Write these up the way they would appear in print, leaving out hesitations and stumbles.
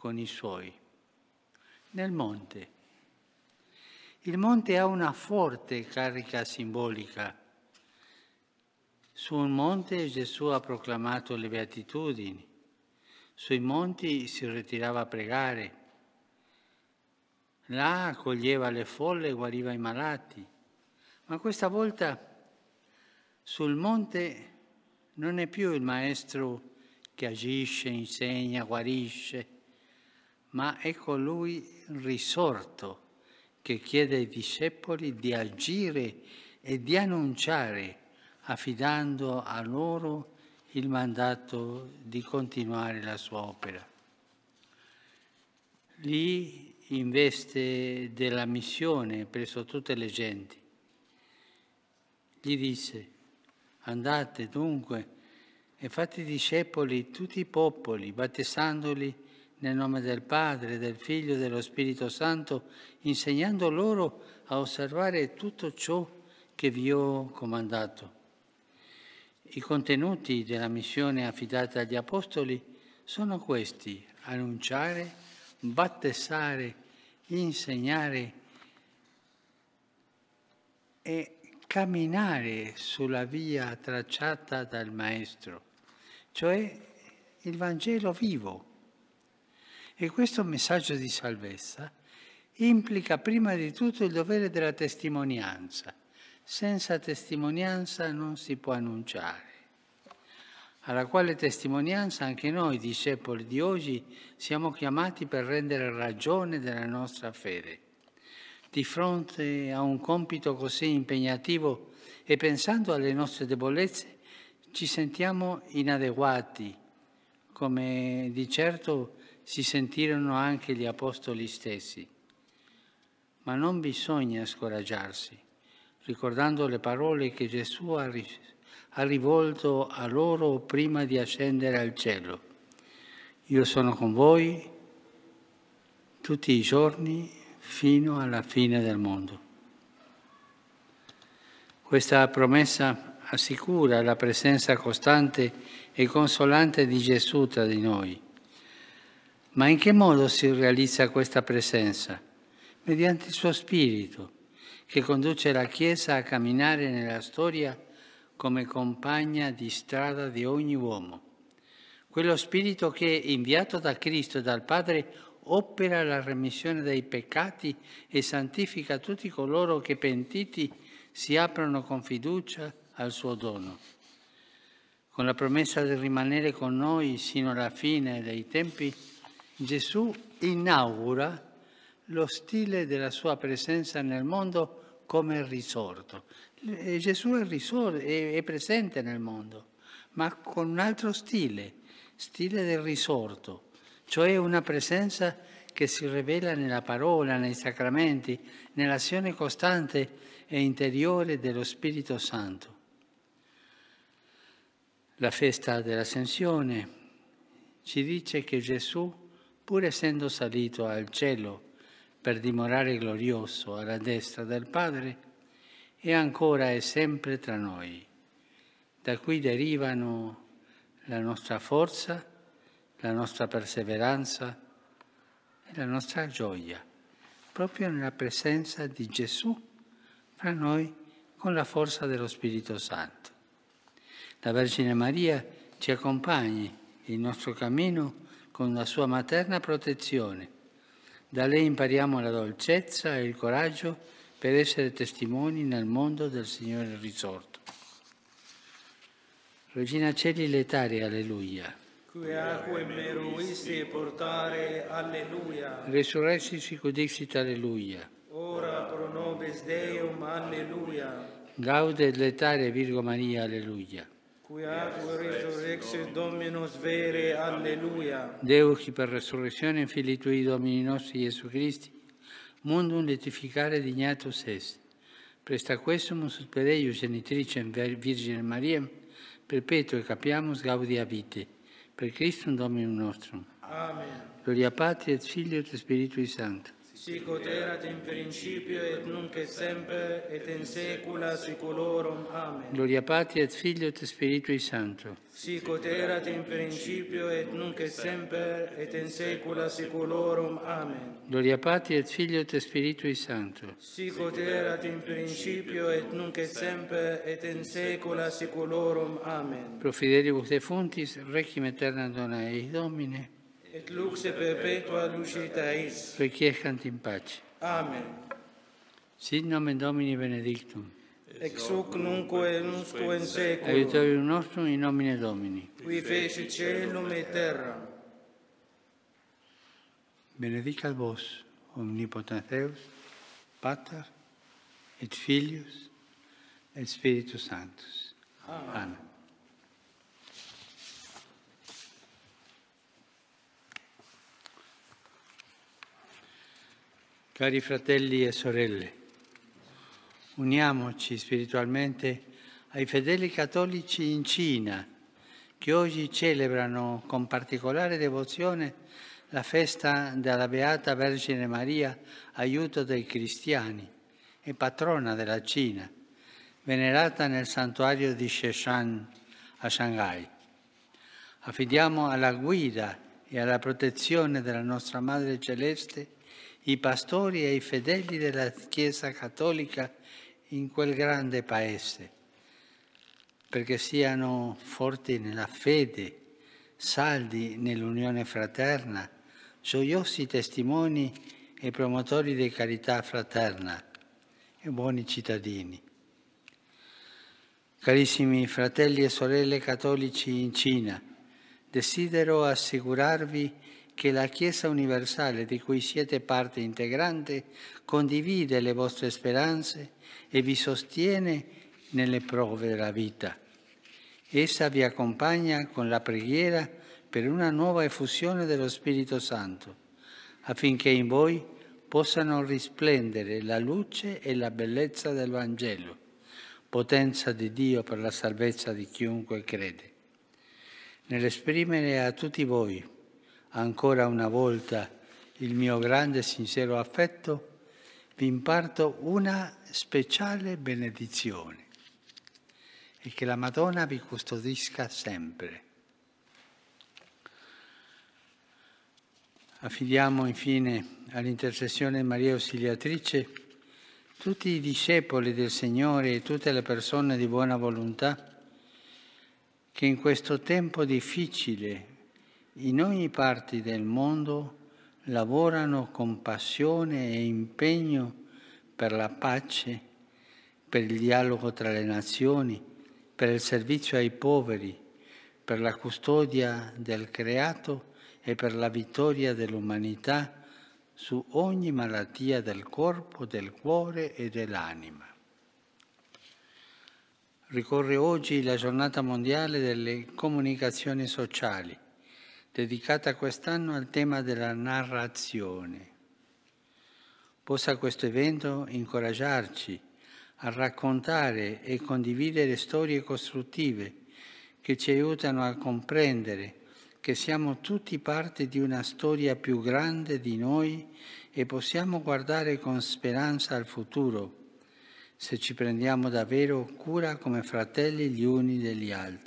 con i suoi, nel monte. Il monte ha una forte carica simbolica. Su un monte Gesù ha proclamato le beatitudini, sui monti si ritirava a pregare, là accoglieva le folle e guariva i malati, ma questa volta sul monte non è più il maestro che agisce, insegna, guarisce, ma è colui risorto che chiede ai discepoli di agire e di annunciare, affidando a loro il mandato di continuare la sua opera. Lì, in veste della missione presso tutte le genti, gli disse: andate dunque e fate discepoli tutti i popoli, battezzandoli nel nome del Padre, del Figlio e dello Spirito Santo, insegnando loro a osservare tutto ciò che vi ho comandato. I contenuti della missione affidata agli Apostoli sono questi: annunciare, battezzare, insegnare e camminare sulla via tracciata dal Maestro, cioè il Vangelo vivo. E questo messaggio di salvezza implica prima di tutto il dovere della testimonianza. Senza testimonianza non si può annunciare, alla quale testimonianza anche noi, discepoli di oggi, siamo chiamati per rendere ragione della nostra fede. Di fronte a un compito così impegnativo e pensando alle nostre debolezze, ci sentiamo inadeguati, come di certo si sentirono anche gli apostoli stessi. Ma non bisogna scoraggiarsi, ricordando le parole che Gesù ha rivolto a loro prima di ascendere al cielo. Io sono con voi tutti i giorni fino alla fine del mondo. Questa promessa assicura la presenza costante e consolante di Gesù tra di noi. Ma in che modo si realizza questa presenza? Mediante il suo Spirito, che conduce la Chiesa a camminare nella storia come compagna di strada di ogni uomo. Quello Spirito che, inviato da Cristo e dal Padre, opera la remissione dei peccati e santifica tutti coloro che, pentiti, si aprono con fiducia al suo dono. Con la promessa di rimanere con noi sino alla fine dei tempi, Gesù inaugura lo stile della sua presenza nel mondo come risorto. Gesù è presente nel mondo, ma con un altro stile del risorto, cioè una presenza che si rivela nella parola, nei sacramenti, nell'azione costante e interiore dello Spirito Santo. La festa dell'Ascensione ci dice che Gesù, pur essendo salito al cielo per dimorare glorioso alla destra del Padre, è ancora e sempre tra noi. Da cui derivano la nostra forza, la nostra perseveranza e la nostra gioia, proprio nella presenza di Gesù fra noi con la forza dello Spirito Santo. La Vergine Maria ci accompagni il nostro cammino con la sua materna protezione. Da lei impariamo la dolcezza e il coraggio per essere testimoni nel mondo del Signore risorto. Regina Celi letare, alleluia. Quiaque meruisse portare, alleluia. Resurrexit sicut dixit, alleluia. Ora pro nobis Deum, alleluia. Gaudet letare Virgo Maria, alleluia. Quiaque resurrexit Dominus vere, alleluia. Deo qui per resurrezione Filii Tui Domini nostri Gesù Christi, mundum letificare dignatus est. Presta quesumus ut per eius genitricem Virgine Mariam, perpetuo capiamus gaudia vitae. Per Christum Dominum nostrum. Amen. Gloria Patri et Filio et Spiritui Sancto. sic ut erat in principio et nunc et semper et in saecula saeculorum. Amen. Gloria Patri et Filio et Spiritui Sancto. Sic ut erat in principio et nunc et semper et in saecula saeculorum. Amen. Gloria Patri et Filio et Spiritui Sancto. Sic ut erat in principio et nunc et semper et in saecula saeculorum. Amen. Pro fidelibus defunctis, requiem aeternam dona eis Domine, Et lux et perpetua lucida eis. requiescant in pace. Amen. Sit nomen Domini benedictum. Ex hoc nunquo et nusquo in saeculum, Aiutorium nostrum in nomine Domini. qui feci caelum et terra. Benedicat vos, omnipotens Deus, Pater, et Filius, et Spiritus Sanctus. Amen. Cari fratelli e sorelle, uniamoci spiritualmente ai fedeli cattolici in Cina, che oggi celebrano con particolare devozione la festa della Beata Vergine Maria, aiuto dei cristiani e patrona della Cina, venerata nel santuario di Sheshan a Shanghai. Affidiamo alla guida e alla protezione della nostra Madre Celeste i pastori e i fedeli della Chiesa Cattolica in quel grande paese, perché siano forti nella fede, saldi nell'unione fraterna, gioiosi testimoni e promotori di carità fraterna e buoni cittadini. Carissimi fratelli e sorelle cattolici in Cina, desidero assicurarvi che la Chiesa universale di cui siete parte integrante condivide le vostre speranze e vi sostiene nelle prove della vita. Essa vi accompagna con la preghiera per una nuova effusione dello Spirito Santo, affinché in voi possano risplendere la luce e la bellezza del Vangelo, potenza di Dio per la salvezza di chiunque crede. Nell'esprimere a tutti voi ancora una volta il mio grande e sincero affetto, vi imparto una speciale benedizione e che la Madonna vi custodisca sempre. Affidiamo infine all'intercessione di Maria Ausiliatrice tutti i discepoli del Signore e tutte le persone di buona volontà che in questo tempo difficile in ogni parte del mondo lavorano con passione e impegno per la pace, per il dialogo tra le nazioni, per il servizio ai poveri, per la custodia del creato e per la vittoria dell'umanità su ogni malattia del corpo, del cuore e dell'anima. Ricorre oggi la giornata mondiale delle comunicazioni sociali, dedicata quest'anno al tema della narrazione. Possa questo evento incoraggiarci a raccontare e condividere storie costruttive che ci aiutano a comprendere che siamo tutti parte di una storia più grande di noi e possiamo guardare con speranza al futuro se ci prendiamo davvero cura come fratelli gli uni degli altri.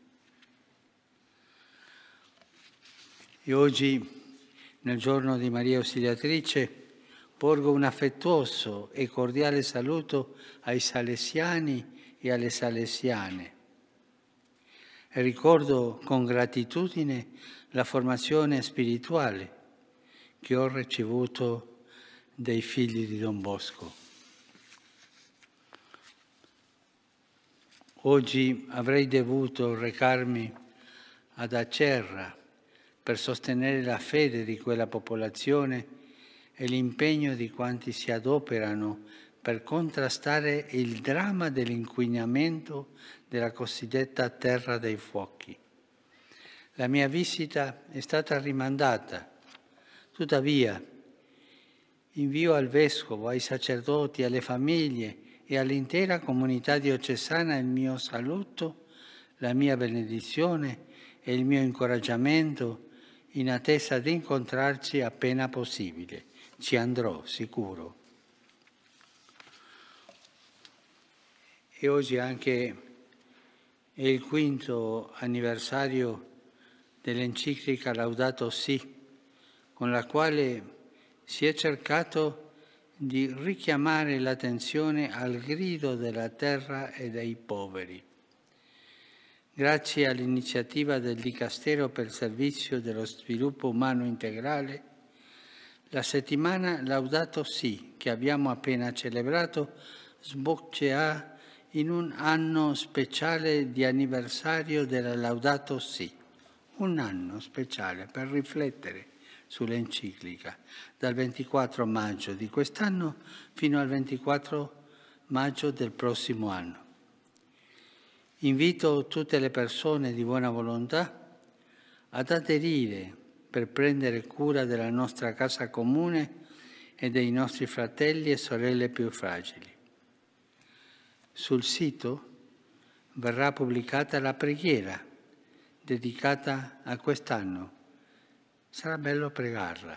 E oggi, nel giorno di Maria Ausiliatrice, porgo un affettuoso e cordiale saluto ai salesiani e alle salesiane. E ricordo con gratitudine la formazione spirituale che ho ricevuto dai figli di Don Bosco. Oggi avrei dovuto recarmi ad Acerra per sostenere la fede di quella popolazione e l'impegno di quanti si adoperano per contrastare il dramma dell'inquinamento della cosiddetta Terra dei Fuochi. La mia visita è stata rimandata. Tuttavia, invio al Vescovo, ai sacerdoti, alle famiglie e all'intera comunità diocesana il mio saluto, la mia benedizione e il mio incoraggiamento in attesa di incontrarci appena possibile. ci andrò sicuro. E oggi anche è il 5° anniversario dell'enciclica Laudato Si, con la quale si è cercato di richiamare l'attenzione al grido della terra e dei poveri. Grazie all'iniziativa del Dicastero per il Servizio dello Sviluppo Umano Integrale, la settimana Laudato Si, che abbiamo appena celebrato, sboccerà in un anno speciale di anniversario della Laudato Si, un anno speciale per riflettere sull'enciclica, dal 24 maggio di quest'anno fino al 24 maggio del prossimo anno. Invito tutte le persone di buona volontà ad aderire per prendere cura della nostra casa comune e dei nostri fratelli e sorelle più fragili. Sul sito verrà pubblicata la preghiera dedicata a quest'anno. Sarà bello pregarla.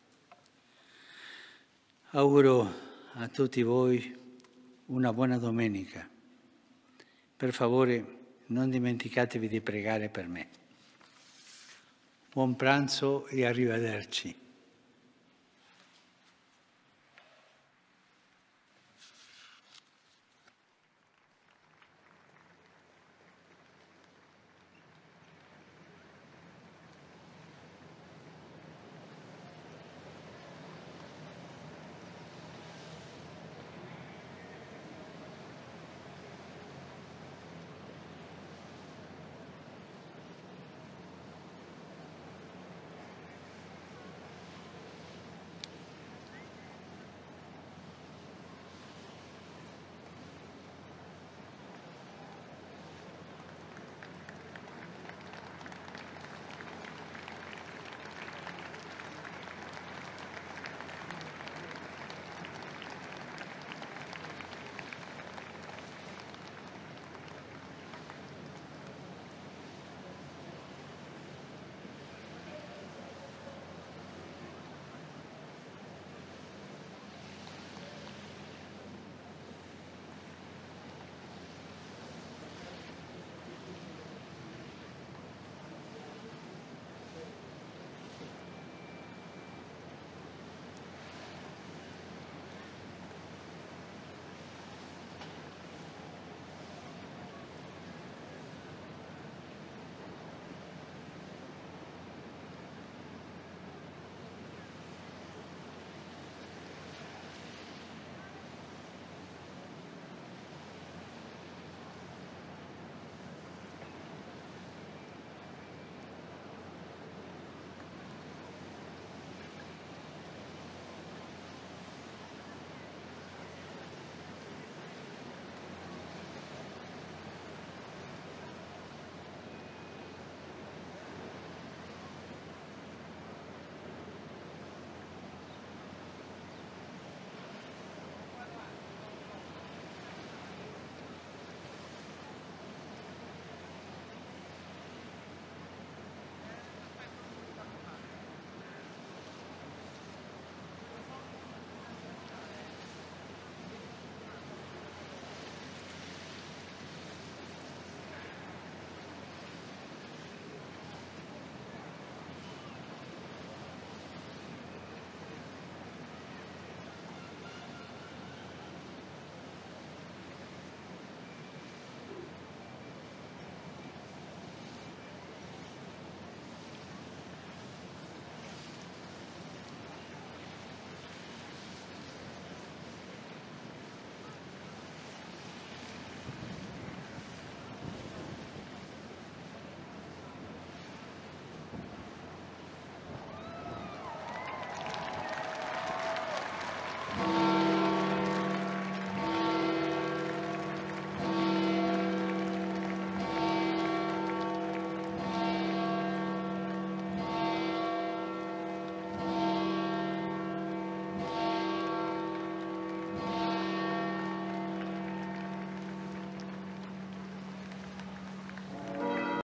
Auguro a tutti voi una buona domenica. Per favore, non dimenticatevi di pregare per me. Buon pranzo e arrivederci.